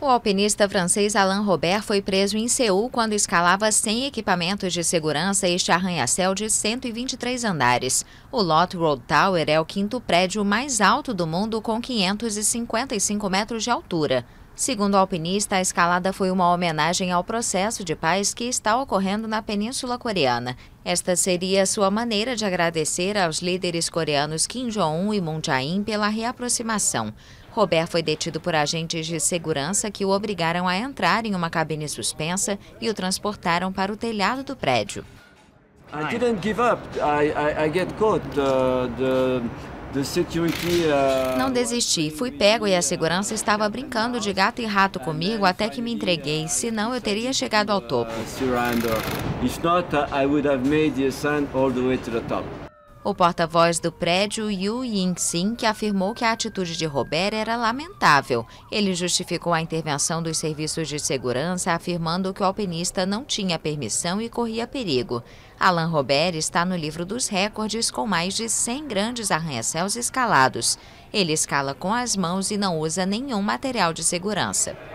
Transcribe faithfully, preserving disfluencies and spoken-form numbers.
O alpinista francês Alain Robert foi preso em Seul quando escalava sem equipamentos de segurança este arranha-céu de cento e vinte e três andares. O Lot Road Tower é o quinto prédio mais alto do mundo, com quinhentos e cinquenta e cinco metros de altura. Segundo o alpinista, a escalada foi uma homenagem ao processo de paz que está ocorrendo na Península Coreana. Esta seria sua maneira de agradecer aos líderes coreanos Kim Jong-un e Moon Jae-in pela reaproximação. Robert foi detido por agentes de segurança que o obrigaram a entrar em uma cabine suspensa e o transportaram para o telhado do prédio. I didn't give up. I, I, I get caught. The, the, the security, uh... Não desisti. Fui pego e a segurança estava brincando de gato e rato comigo até que me entreguei. Senão eu teria chegado ao topo. If not, I would have made the ascent all the way to the top. O porta-voz do prédio, Yu Ying-sin, que afirmou que a atitude de Robert era lamentável. Ele justificou a intervenção dos serviços de segurança, afirmando que o alpinista não tinha permissão e corria perigo. Alain Robert está no livro dos recordes com mais de cem grandes arranha-céus escalados. Ele escala com as mãos e não usa nenhum material de segurança.